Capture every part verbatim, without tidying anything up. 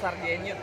sardinya.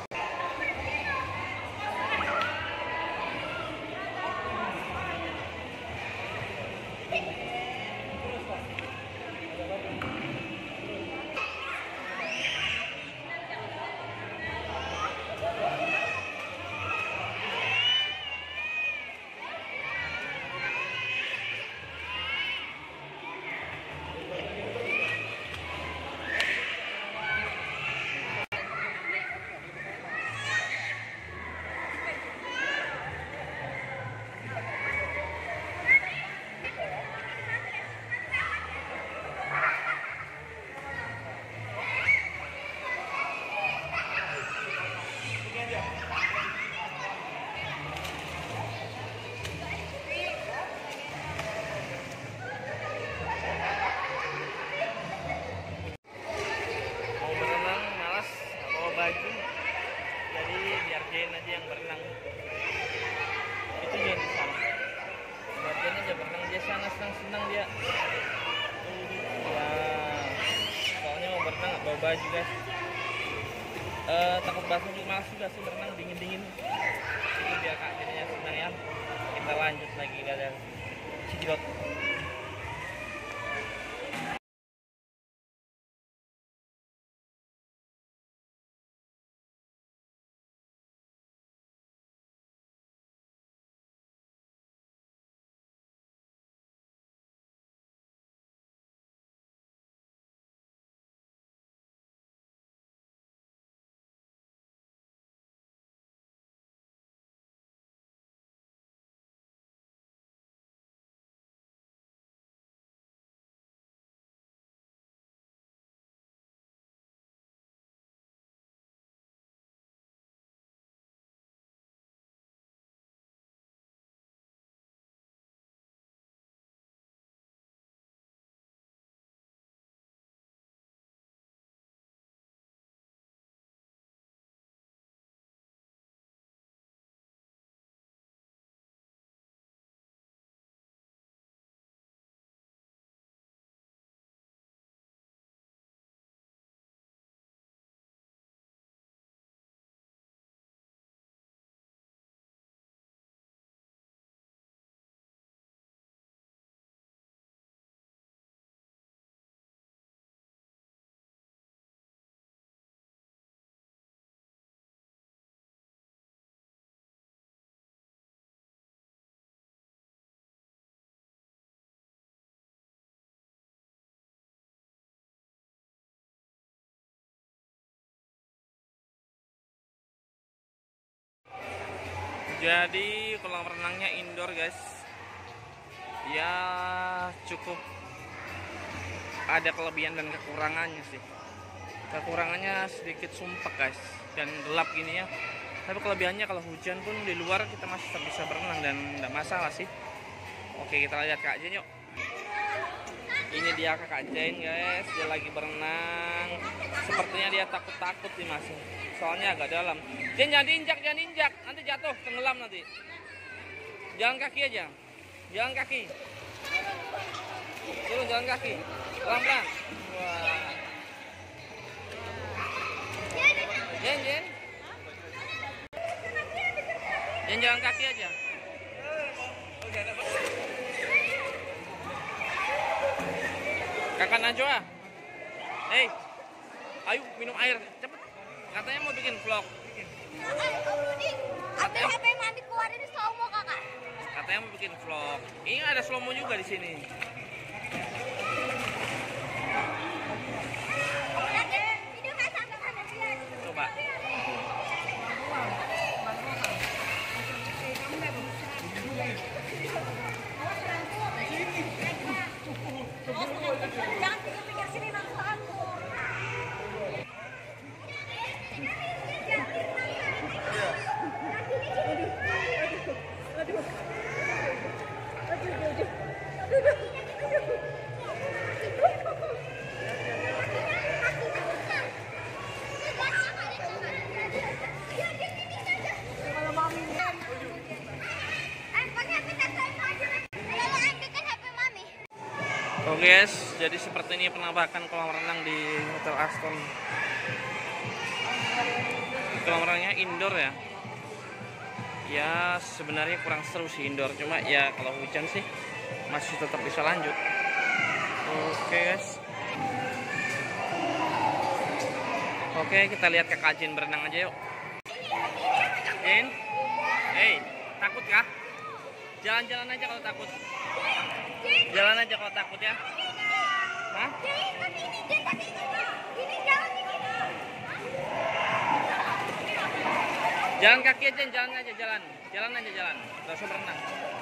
Jadi biar Jen aja yang berenang. Itu Jen di sana. Biar Jen aja berenang, dia sana senang-senang dia. Ya, soalnya mau berenang nggak bawa baju guys. Uh, takut basah juga, malas juga sih berenang dingin-dingin. Itu biar Kak Jennya senang ya. Kita lanjut lagi dari Cidot. Jadi kolam renangnya indoor guys. Ya cukup ada kelebihan dan kekurangannya sih. Kekurangannya sedikit sumpek guys dan gelap gini ya. Tapi kelebihannya kalau hujan pun di luar kita masih bisa berenang dan tidak masalah sih. Oke, kita lihat Kak Jen yuk. Ini dia Kak Jen guys, dia lagi berenang. Sepertinya dia takut-takut nih masih. Soalnya agak dalam. Jen jangan diinjak, jangan diinjak. Nanti jatuh, tenggelam nanti. Jalan kaki aja. Jalan kaki. Turun jalan kaki. Pelan-pelan. Wah. Jen, Jen. Jen jalan kaki aja. Kakak Najwa. Hei. Ayo minum air, cepet. Katanya mau bikin vlog. Ambil H P mami keluarin slow mo kakak. Katanya mau bikin vlog. Ini ada slow mo juga di sini. Video nggak sampai mana dia. Coba. Jangan pikir-pikir sini langsung aku. Oke guys, jadi seperti ini penampakan kolam renang di Hotel Aston. Kolam renangnya indoor ya. Ya sebenarnya kurang seru sih indoor, cuma ya kalau hujan sih masih tetap bisa lanjut. Oke guys. Oke, kita lihat Kakak Jin berenang aja yuk. Jin, hey, takut kah? Jalan-jalan aja kalau takut. Jalan aja kalau takut ya. Hah? Jalan kaki aja, jalan aja, jalan. Jalan aja, jalan. Gak usah berenang.